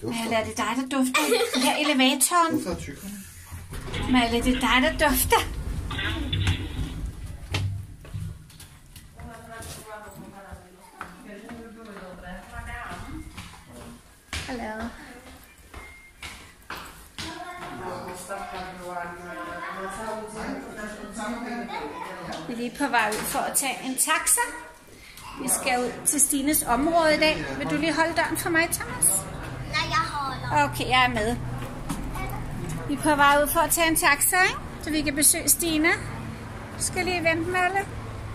Malle, er det dig, der dufter? Her elevatoren. Hvorfor er tykkerne? Malle, det er dig, der dufter. Hallo. Vi er lige på vej ud for at tage en taxa. Vi skal ud til Stines område i dag. Vil du lige holde døren for mig, Thomas? Nej, jeg holder. Okay, jeg er med. Vi er på vej ud for at tage en taxa, ikke? Så vi kan besøge Stine. Du skal lige vente med alle.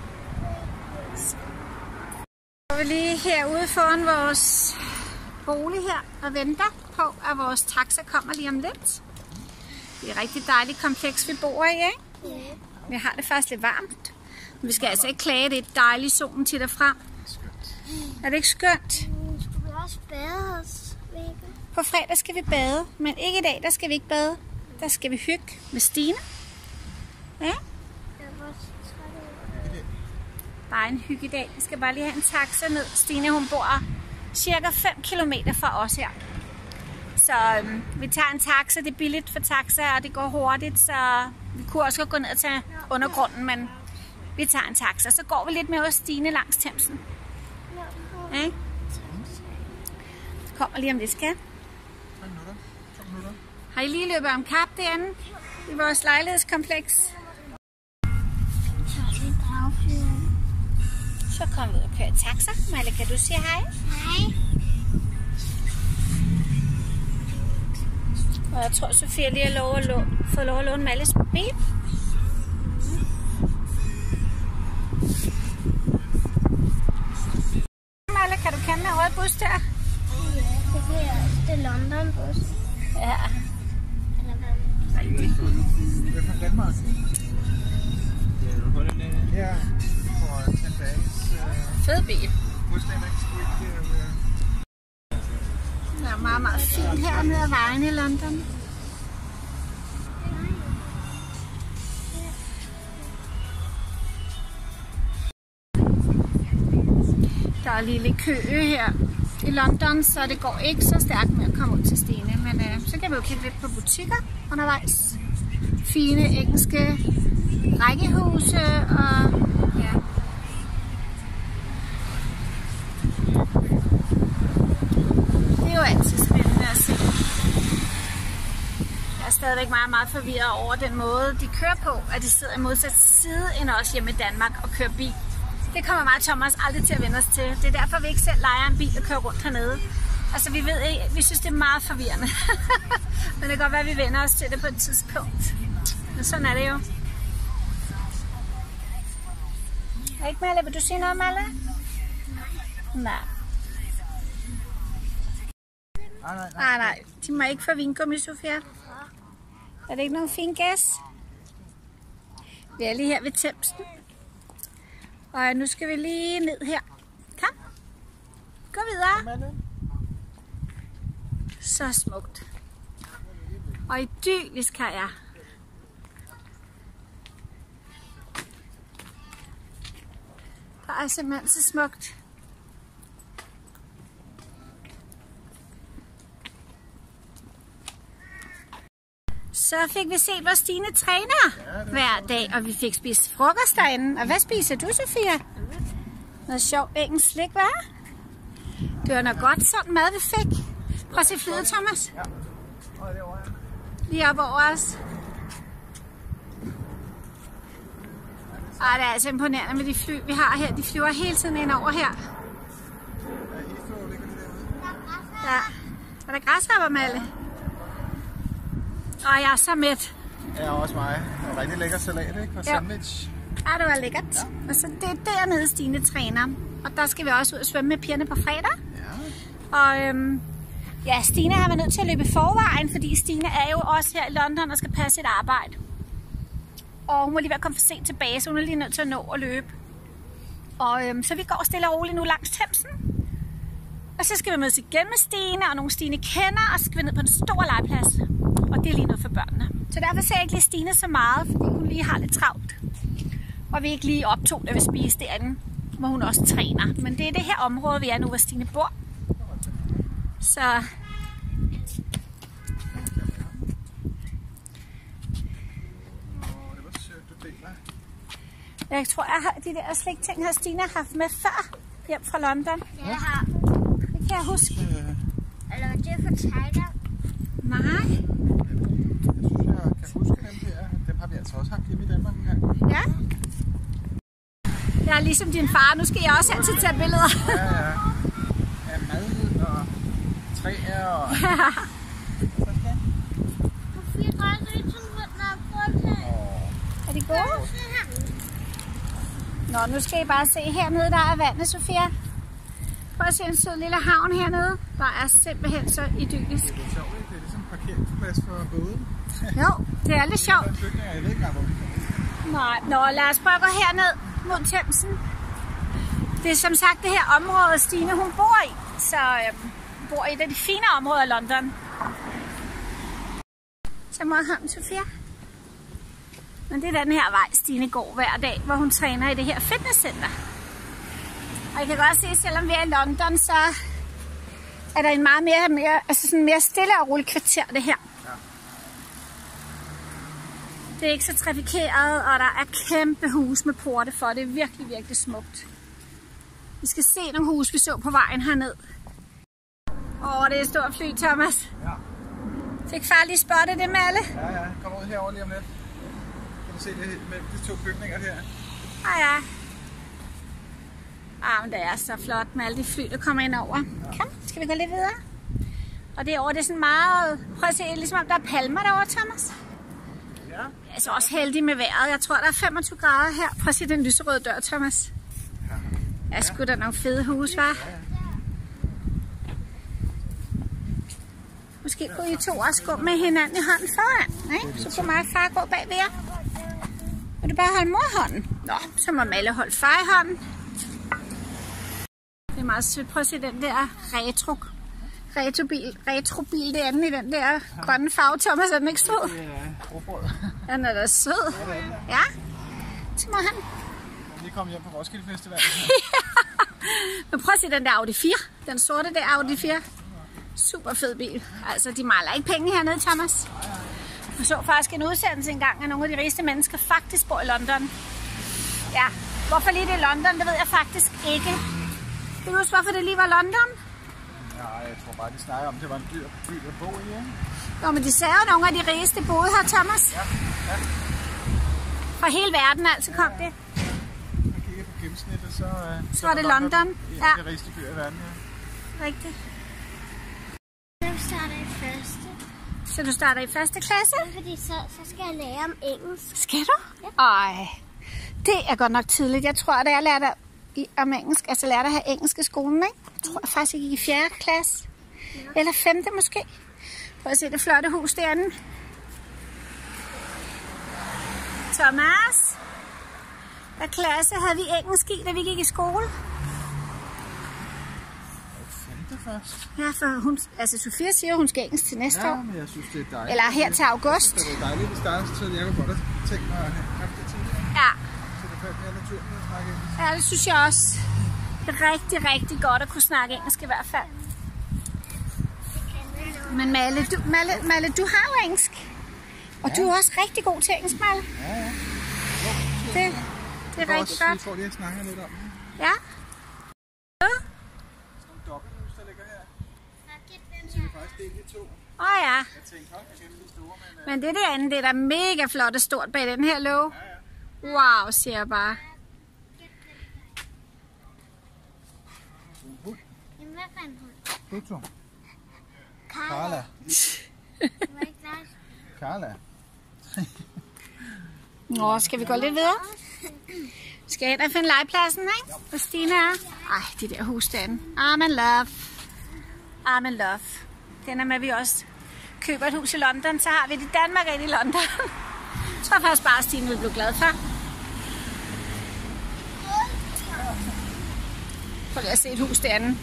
Vi er lige herude foran vores bolig her og venter på, at vores taxa kommer lige om lidt. Det er et rigtig dejligt kompleks, vi bor i, ikke? Ja. Vi har det faktisk lidt varmt. Men vi skal altså ikke klage, det er dejligt, solen titter frem. Er det ikke skønt? Skulle vi også bade os, Vigga? På fredag skal vi bade, men ikke i dag, der skal vi ikke bade. Der skal vi hygge med Stine. Ja? Jeg var så træt af det. Bare en hygge i dag. Vi skal bare lige have en taxa ned. Stine, hun bor cirka 5 kilometer fra os her. Så vi tager en taxa. Det er billigt for taxa, og det går hurtigt. Så vi kunne også gå ned og tage undergrunden, men vi tager en taxa. Så går vi lidt med hos Stine langs Themsen. Ja? Det kommer lige om lidt, skat. 3 minutter. 2 minutter. Har I lige løbet om kap derinde i vores lejlighedskompleks? Så er det dragflyveren. Så kommer vi ud og kører taxa. Malle, kan du sige hej? Hej. Og jeg tror, Sofia lige har fået lov at låne Malles bil. Malle, kan du kende den røde bus der? Ja, det kan jeg også. Det er London-bus. Ja. Eller hvad? Det er fra Danmark. Ja, for 10 dages Fed bil. fuldstændig next week. Det er meget, meget fint hernede ad vejen i London. Der er lige lidt kø her i London, så det går ikke så stærkt med at komme ud til Stine. Men så kan vi jo kigge lidt på butikker undervejs. Fine engelske rækkehuse og ja. Det er jo altid spændende at se. Jeg er stadigvæk meget, meget forvirret over den måde, de kører på, at de sidder i modsat side end os hjemme i Danmark og kører bil. Det kommer mig og Thomas aldrig til at vende os til. Det er derfor, vi ikke selv lejer en bil og kører rundt hernede. Altså, vi ved ikke, vi synes, det er meget forvirrende. Men det kan godt være, at vi vender os til det på et tidspunkt. Men sådan er det jo. Er ikke, Malle? Vil du sige noget, Malle? Nej. Nej. De må ikke få vingummi, Sofia. Er det ikke nogen fin gas? Vi er lige her ved Themsen. Og nu skal vi lige ned her. Kom. Gå videre. Så smukt. Og idyllisk her er. Der er simpelthen så smukt. Så fik vi set, hvor Stine træner hver dag, og vi fik spist frokost derinde. Og hvad spiser du, Sofia? Noget sjovt engelsk slik, hva'? Det var noget godt sådan mad, vi fik. Prøv at se flyet, Thomas. Lige op over os. Ej, det er altså imponerende med de fly, vi har her. De flyver hele tiden ind over her. Ja. Er der græshopper, Malle? Og jeg er så mæt. Ja, også mig. Og rigtig lækker salat, ikke? Og sandwich. Ja, det var lækkert. Ja. Og så det er dernede, Stine træner. Og der skal vi også ud og svømme med pigerne på fredag. Ja. Og ja, Stine har været nødt til at løbe forvejen, fordi Stine er jo også her i London og skal passe sit arbejde. Og hun må lige være kommet for sent tilbage, så hun er lige nødt til at nå at løbe. Og så vi går stille og roligt nu langs Themsen. Og så skal vi mødes igen med Stine, og nogle Stine kender, og så skal vi ned på den store legeplads. Og det er lige noget for børnene. Så derfor ser jeg ikke lige Stine så meget, fordi hun lige har lidt travlt. Og vi ikke lige optog, da vi spiste derinde, hvor hun også træner. Men det er det her område, vi er nu, hvor Stine bor. Så Jeg tror, jeg har de der slikting, har Stine haft med før hjem fra London. Jeg har. Det kan jeg huske. Eller det er for Thailand. Nej. Jeg synes, jeg kan huske dem her. Dem har vi altså også haft hjemme i Danmark her. Ja. Jeg er ligesom din far. Nu skal jeg også altid tage billeder. Ja. Af mad og træer og... Er de gode? Nå, nu skal I bare se hernede, der er vandet, Sofia. Prøv at se en sød lille havn hernede. Der er simpelthen så idyllisk. Det er sjovt, ikke? Det er ligesom parkeringsplads for både. Jo, det er lidt sjovt. Jeg ved ikke engang, hvor vi kommer. Nej, nå, lad os prøve at gå herned mod Themsen. Det er som sagt det her område, Stine hun bor i. Så hun bor i et af de fine områder af London. Så mod ham, Sofia. Men det er den her vej, Stine går hver dag, hvor hun træner i det her fitnesscenter. Og jeg kan godt se, selvom vi er i London, så er der en meget mere stille og roligt kvarter, det her. Ja. Det er ikke så trafikeret, og der er kæmpe huse med porte for. Det er virkelig, virkelig smukt. Vi skal se nogle huse, vi så på vejen herned. Det er et stort fly, Thomas. Ja. Fik far lige spottet det med alle? Ja. Kom ud herover lige om lidt. Kan du se det med de to bygninger her? Ja. Men det er så flot med alle de fly, der kommer ind over. Kom, skal vi gå lidt videre? Og derovre, det er sådan meget... Prøv at se, ligesom om der er palmer derovre, Thomas. Ja. Jeg er så også heldig med vejret. Jeg tror, der er 25 grader her. Prøv at se den lyserøde dør, Thomas. Ja, sgu da nogle fede hus, hva'? Måske kunne I to også gå med hinanden i hånden foran, ikke? Så kunne mig og far gå bagved jer. Vil du bare holde mor hånden? Nå, så må Malle holde far i hånden. Det er meget sødt. Prøv at se den der retrobil derinde i den der grønne farve. Thomas, er den ikke sød? Ja, Den er da sød. Ja, så må han. Vi kom hjem på Roskilde Festival. Men prøv at se den der Audi 4. Den sorte der Audi 4. Super fed bil. Altså, de mangler ikke penge hernede, Thomas. Jeg så faktisk en udsendelse engang af nogle af de rigeste mennesker faktisk bor i London. Ja, hvorfor lige det er London, det ved jeg faktisk ikke. Kan du huske, hvorfor det lige var London? Ja, jeg tror bare, de snakker om, det var en dyr by at bo i, ikke? Nå, men de sagde jo, nogle af de rigeste boede her, Thomas. Ja. Fra hele verden altså kom det. Man kigger på gennemsnittet, så var det London. En af de rigeste byer i verden, ja. Rigtigt. Jeg starter i første. Så du starter i første klasse? Fordi så skal jeg lære om engelsk. Skal du? Ja. Ej, det er godt nok tidligt. Jeg tror, at jeg lærte om engelsk, altså lærte at have engelsk i skolen, ikke? Jeg tror jeg faktisk, jeg gik i 4. klasse. Ja. Eller 5. måske. Prøv at se det flotte hus derinde. Thomas, hvad klasse havde vi engelsk i, da vi gik i skole? 5. først. Ja, for hun, altså Sofia siger, at hun skal engelsk til næste år. Ja, men jeg synes, det er dejligt. Eller her til august. Det er dejligt, at starte, så jeg kunne godt have tænkt mig at have haft det tidligere. Ja. Så det fandt mere naturligt at snakke engelsk. Ja, det synes jeg også. Det er rigtig, rigtig godt at kunne snakke engelsk i hvert fald. Men Malle, du har jo engelsk. Og du er også rigtig god til engelsk, Malle. Ja. Det er rigtig godt. Jeg tror, jeg snakker lidt om det. Ja. Sådan en dobbelthus, der ligger her. Så det er faktisk delt i 2. Ja. Jeg tænkte, hold da kæmpe store, Men det derinde, det er da mega flot og stort bag den her låge. Ja. Wow, siger jeg bare. Jamen, hvad for en hund? Pluto. Carla. Carla. Nå, skal vi gå lidt videre? Skal jeg ind og finde legepladsen, ikke? Hvor Stine er. Ej, de der hus derinde. I'm in love. I'm in love. Den er med, at vi også køber et hus i London, så har vi det i Danmark og i London. Jeg tror faktisk bare, at Stine vil blive glad for. Prøv lige at se et hus derinde.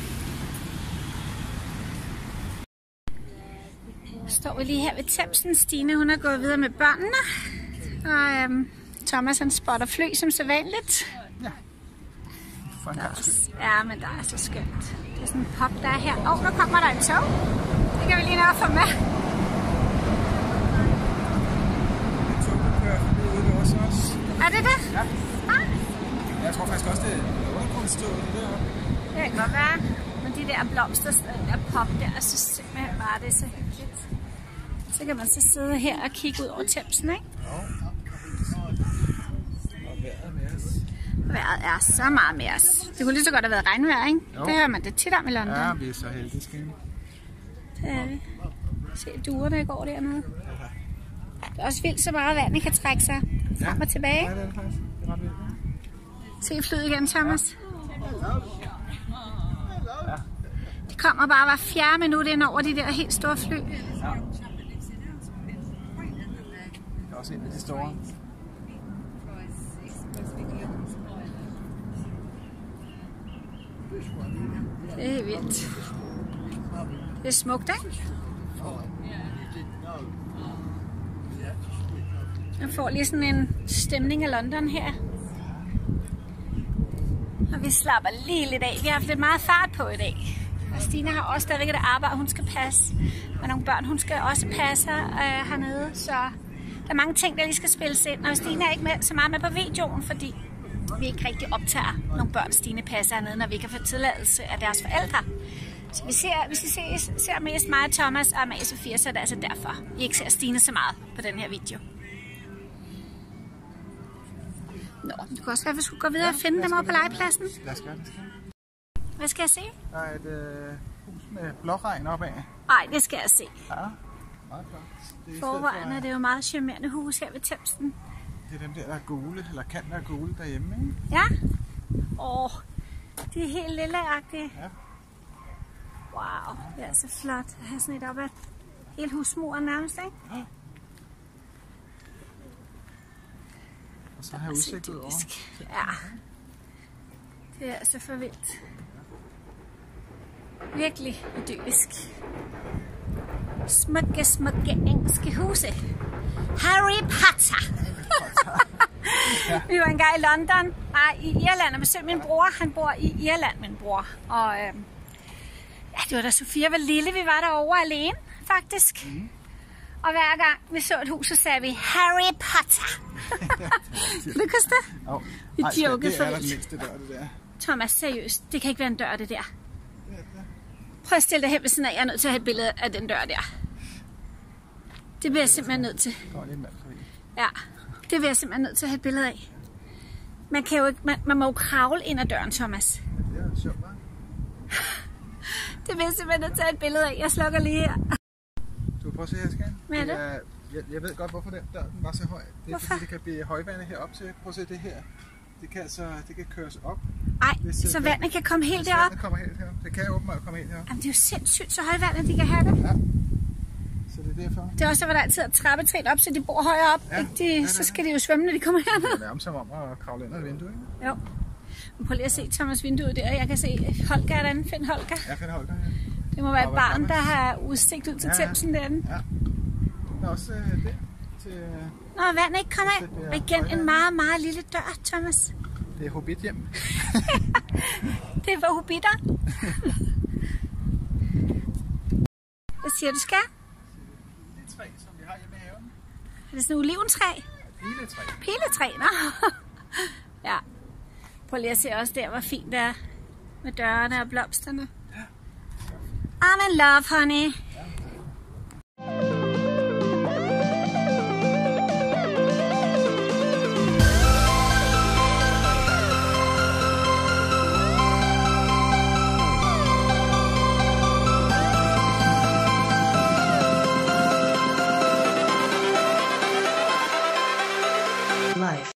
Står vi lige her ved Themsen. Stine, hun er gået videre med børnene. Og Thomas, han spotter fly som så vanligt. Ja. For en gang skyld. Ja, men der er så skønt. Det er sådan en pop, der er her. Nu kommer der en tog. Det kan vi lige nå at få med. Toget kører forbi ude ved os også. Er det det? Ja. Jeg tror faktisk også, det er undergrundstået deroppe. Det kan godt være. Men de der blomster, der pop der, jeg synes simpelthen bare, det er så hyggeligt. Så kan man så sidde her og kigge ud over Themsen, ikke? Jo. Og vejret med os. Vejret er så meget med os. Det kunne lige så godt have været regnvejr, ikke? Jo. Det hører man det tit om i London. Ja, vi er så heldige, skæmme. Det er vi. Se duerne, der går dernede. Det er også vildt, så meget vand, I kan trække sig frem og tilbage. Ja, det er det faktisk. Det er ret vildt. Se flyet igen, Thomas. De kommer bare hver 4. minut ind over de der helt store fly. Ja. Det er også en af de store. Det er vildt. Det er smukt, ikke? Jeg får lige sådan en stemning af London her. Og vi slapper lige lidt af. Vi har haft lidt meget fart på i dag. Og Stine har også stadigvæk et arbejde, hun skal passe. Og nogle børn, hun skal også passe hernede. Så der er mange ting, der lige skal spilles ind. Og Stine er ikke med, så meget med på videoen, fordi vi ikke rigtig optager nogle børn, Stine passer hernede, når vi kan få tilladelse af deres forældre. Så hvis I ser mest mig, Thomas og Amalie Sofia, så er det altså derfor, I ikke ser Stine så meget på den her video. Nå, det kunne også være, at vi skulle gå videre og finde dem over på legepladsen. Lad os gøre det. Hvad skal jeg se? Der er et hus med blåregn opad. Nej, det skal jeg se. Ja, meget flot. Forvejen er det jo meget charmerende hus her ved Themsen. Det er dem der er gule, eller kan være gule derhjemme, ikke? Ja. De er helt lilleagtige. Ja. Wow, det er så flot at have sådan et op ad hele husmuren nærmest, ikke? Ja. Og så har jeg udsigt ud over. Ja. Det er altså for vildt. Virkelig idyllisk. Smukke, smukke engelske huse. Harry Potter. Ja. Vi var engang i London, i Irland, og besøgte min bror. Han bor i Irland, min bror. Og ja, det var da Sofia var lille. Vi var derovre alene, faktisk. Mm. Og hver gang vi så et hus, så sagde vi Harry Potter. Kan du huske det? Jo. Vi jokede det er der den mindste dør, det der. Thomas, seriøst, det kan ikke være en dør, det der. Prøv at stille dig hen ved siden af. Jeg er nødt til at have et billede af den dør der. Det bliver jeg simpelthen nødt til. Ja, det bliver jeg simpelthen nødt til at have et billede af. Man kan jo ikke, man må jo kravle ind ad døren, Thomas. Det er sjovt, hva'? Det bliver jeg simpelthen nødt til at have et billede af. Jeg slukker lige her. Du prøv at se her, Skan. Hvad er det? Jeg ved godt, hvorfor den dør den var så høj. Det er fordi, det kan blive højvande herop til. Prøv at se det her. Det kan køres op. Ej, så vandet kan komme helt derop? Vandet kommer helt herop. Det kan åbenbart komme helt herop. Jamen, det er jo sindssygt, så højvandet de kan have det. Ja. Så det er derfor. Det er også, hvor der altid er trappetrin op, så de bor højere op. Ja, så skal de jo svømme, når de kommer herned. Det er nærmest som om at kravle ind ad vinduet, ikke? Jo. Men prøv lige at se Thomas vinduet der. Jeg kan se Holger derinde. Find Holger. Ja, find Holger, ja. Det må være et barn, der har udsigt ud til Themsen derinde. Ja. Der er også det til... Nå, vandet ikke kommer ind. Og igen en meget, meget lille dør, Thomas. Det er hobbit hjem. Det er for hobitter. Hvad siger du, skal? Det træ, som vi har hjemme i haven. Er det sådan en oliventræ? Piletræ. Piletræ, nå. Ja. Prøv lige at se også der, hvor fint det er med dørene og blomsterne. Ja. I'm in love, honey.